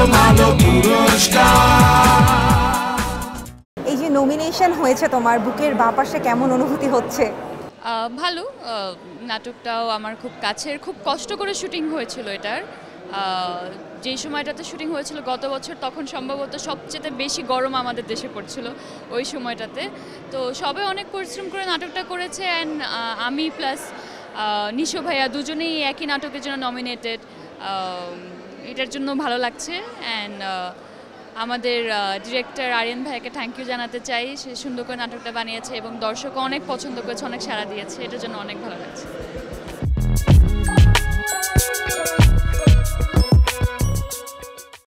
ভালো পুরস্কার। এই যে নমিনেশন হয়েছে তোমার, বুকের বাপাসে কেমন অনুভূতি হচ্ছে? ভালো। নাটকটাও আমার খুব কাছের, খুব কষ্ট করে শুটিং হয়েছিল এটার। যেই সময়টাতে শুটিং হয়েছিল গত বছর, তখন সম্ভবত সবচেয়ে বেশি গরম আমাদের দেশে পড়ছিল ওই সময়টাতে। তো সবাই অনেক পরিশ্রম করে নাটকটা করেছে, অ্যান্ড আমি প্লাস নিশো ভাইয়া দুজনেই একই নাটকের জন্য নমিনেটেড। এটার জন্য ভালো লাগছে, অ্যান্ড আমাদের ডিরেক্টর আরিয়ান ভাইকে থ্যাংক ইউ জানাতে চাই। সে সুন্দর করে নাটকটা বানিয়েছে এবং দর্শকও অনেক পছন্দ করেছে, অনেক সাড়া দিয়েছে, এটার জন্য অনেক ভালো লাগছে।